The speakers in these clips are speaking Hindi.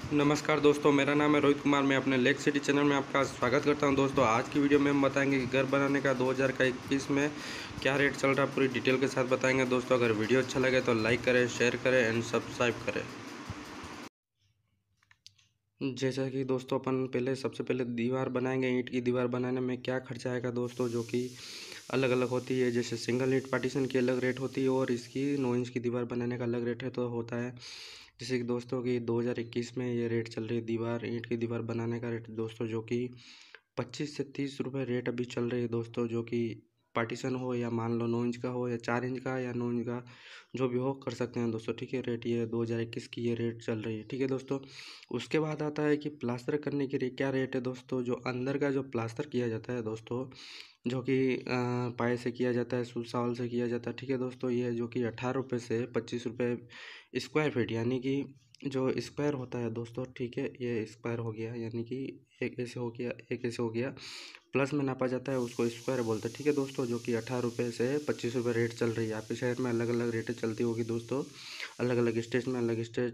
नमस्कार दोस्तों, मेरा नाम है रोहित कुमार। मैं अपने लेक सिटी चैनल में आपका स्वागत करता हूं। दोस्तों, आज की वीडियो में हम बताएंगे कि घर बनाने का 2021 में क्या रेट चल रहा है, पूरी डिटेल के साथ बताएंगे। दोस्तों, अगर वीडियो अच्छा लगे तो लाइक करें, शेयर करें एंड सब्सक्राइब करें। जैसा कि दोस्तों अपन सबसे पहले दीवार बनाएंगे। ईंट की दीवार बनाने में क्या खर्चा आएगा दोस्तों, जो कि अलग अलग होती है। जैसे सिंगल ईंट पार्टीशन की अलग रेट होती है और इसकी 9 इंच की दीवार बनाने का अलग रेट है तो होता है। जैसे कि दोस्तों की 2021 में ये रेट चल रही है दीवार ईंट की दीवार बनाने का रेट दोस्तों, जो कि 25 से 30 रुपये रेट अभी चल रही है दोस्तों। जो कि पार्टीशन हो या मान लो 9 इंच का हो या 4 इंच का या 9 इंच का, जो भी हो कर सकते हैं दोस्तों। ठीक है, रेट ये 2021 की ये रेट चल रही है। ठीक है दोस्तों, उसके बाद आता है कि प्लास्टर करने के लिए क्या रेट है दोस्तों। जो अंदर का जो प्लास्टर किया जाता है दोस्तों, जो कि पाए से किया जाता है, सुसावल से किया जाता है। ठीक है दोस्तों, ये जो कि 18 रुपये से 25 रुपये स्क्वायर फीट, यानी कि जो स्क्वायर होता है दोस्तों। ठीक है, ये स्क्वायर हो गया, यानी कि एक ऐसे हो गया, एक ऐसे हो गया, प्लस में नापा जाता है, उसको स्क्वायर बोलते हैं। ठीक है दोस्तों, जो कि 18 रुपये से 25 रुपये रेट चल रही है। आपके शहर में अलग अलग रेटें चलती होगी दोस्तों, अलग अलग स्टेट में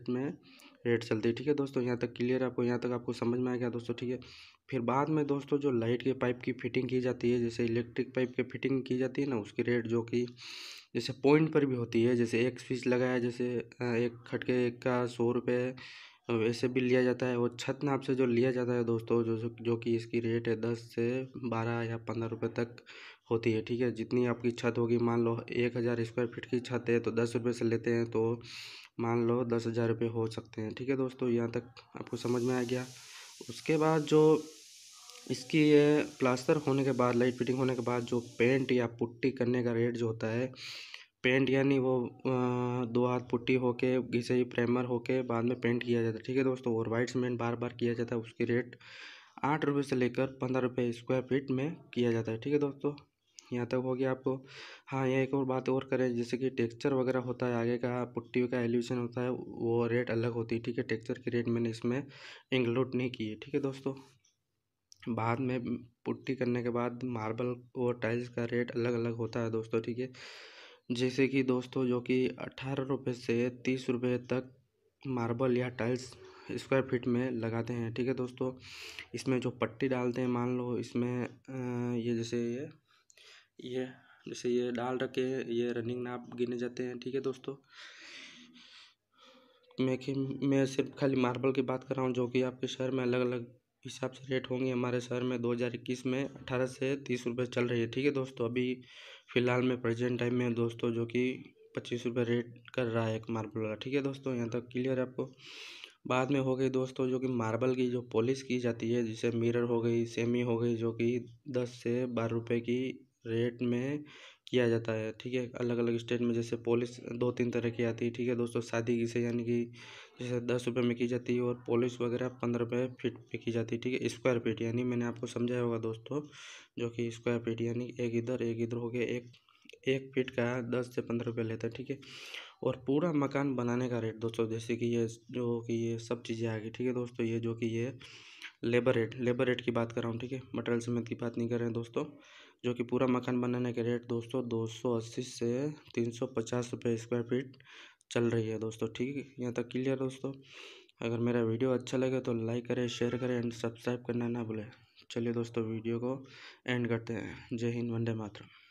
रेट चलती है। ठीक है दोस्तों, यहाँ तक क्लियर, आपको यहाँ तक आपको समझ में आ गया दोस्तों। ठीक है, फिर बाद में दोस्तों जो लाइट के पाइप की फिटिंग की जाती है, जैसे इलेक्ट्रिक पाइप की फिटिंग की जाती है ना, उसकी रेट जो कि जैसे पॉइंट पर भी होती है। जैसे एक स्विच लगाया, जैसे एक खटके का 100 रुपये वैसे भी लिया जाता है। और छत नाप से जो लिया जाता है दोस्तों, जो कि इसकी रेट है 10 से 12 या 15 रुपये तक होती है। ठीक है, जितनी आपकी छत होगी, मान लो 1000 स्क्वायर फीट की छत है तो 10 रुपये से लेते हैं, तो मान लो 10,000 रुपये हो सकते हैं। ठीक है दोस्तों, यहाँ तक आपको समझ में आ गया। उसके बाद जो इसकी ये प्लास्टर होने के बाद, लाइट फिटिंग होने के बाद जो पेंट या पुट्टी करने का रेट जो होता है, पेंट यानी वो 2 हाथ पुट्टी होके घिसे प्राइमर होके बाद में पेंट किया जाता है। ठीक है दोस्तों, और वाइट सीमेंट बार बार किया जाता है, उसकी रेट 8 रुपये से लेकर 15 रुपये स्क्वायर फीट में किया जाता है। ठीक है दोस्तों, यहाँ तक हो गया आपको। हाँ, ये एक और बात और करें, जैसे कि टेक्सचर वगैरह होता है, आगे का पुट्टी का एलिवेशन होता है, वो रेट अलग होती है। ठीक है, टेक्सचर की रेट मैंने इसमें इंक्लूड नहीं की है। ठीक है दोस्तों, बाद में पुट्टी करने के बाद मार्बल और टाइल्स का रेट अलग अलग होता है दोस्तों। ठीक है, जैसे कि दोस्तों जो कि 18 रुपये से 30 रुपये तक मार्बल या टाइल्स स्क्वायर फीट में लगाते हैं। ठीक है दोस्तों, इसमें जो पट्टी डालते हैं, मान लो इसमें ये जैसे ये जैसे ये डाल रखे हैं, ये रनिंग नाप गिने जाते हैं। ठीक है दोस्तों, मैं सिर्फ खाली मार्बल की बात कर रहा हूँ, जो कि आपके शहर में अलग अलग हिसाब से रेट होंगे। हमारे शहर में 2021 में 18 से 30 रुपये चल रही है। ठीक है दोस्तों, अभी फ़िलहाल में प्रेजेंट टाइम में दोस्तों, जो कि 25 रुपये रेट कर रहा है एक मार्बल वाला। ठीक है दोस्तों, यहाँ तक क्लियर है आपको। बाद में हो गई दोस्तों, जो कि मार्बल की जो पॉलिश की जाती है, जैसे मिरर हो गई, सेमी हो गई, जो कि 10 से 12 रुपये की रेट में किया जाता है। ठीक है, अलग अलग स्टेट में जैसे पॉलिश 2-3 तरह की आती है। ठीक है दोस्तों, सादी की से यानी कि जैसे 10 रुपये में की जाती है, और पॉलिश वगैरह 15 रुपये फीट पे की जाती है। ठीक है, स्क्वायर फीट, यानी मैंने आपको समझाया होगा दोस्तों, जो कि स्क्वायर फीट यानी एक इधर हो गया, एक फीट का 10 से 15 रुपये लेता है। ठीक है, और पूरा मकान बनाने का रेट दोस्तों, जैसे कि ये सब चीज़ें आ गई। ठीक है दोस्तों, ये जो कि ये लेबर रेट की बात कर रहा हूँ। ठीक है, मटेरियल समेत की बात नहीं कर रहे हैं दोस्तों। जो कि पूरा मकान बनाने के रेट दोस्तों 280 से 350 रुपये स्क्वायर फीट चल रही है दोस्तों। ठीक है, यहाँ तक क्लियर दोस्तों। अगर मेरा वीडियो अच्छा लगे तो लाइक करें, शेयर करें एंड सब्सक्राइब करना ना भूलें। चलिए दोस्तों, वीडियो को एंड करते हैं। जय हिंद, वंदे मातरम।